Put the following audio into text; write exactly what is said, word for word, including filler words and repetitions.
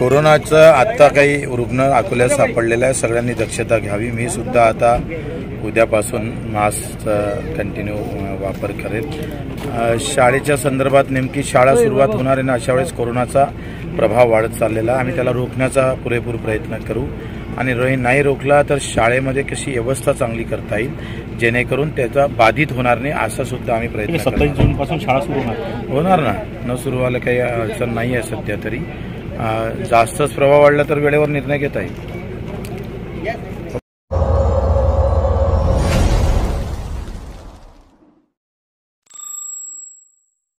कोरोनाचं आत्ता काही रुग्ण अकोल्यात सापडलेला आहे, सगळ्यांनी दक्षता घ्यावी। मी सुद्धा आता उद्यापासून मास्कचा कंटिन्यू वापर करेल। शाळेच्या संदर्भात नेमकी शाळा सुरुवात होणार आहे ना, अशा वेळेस कोरोनाचा प्रभाव वाढत चाललेला आहे। आम्ही त्याला रोखण्याचा पुरेपूर प्रयत्न करू आणि नाही रोखला तर शाळेमध्ये कशी व्यवस्था चांगली करता येईल जेणेकरून त्याचा बाधित होणार नाही, असा सुद्धा आम्ही प्रयत्न करू। सत्तावीस जून पासून शाळा सुरू होणार होणार ना, न सुरू व्हायला काही अडचण नाही आहे सध्या तरी। जास्तच प्रभाव वाढला तर वेळेवर निर्णय घेता येईल।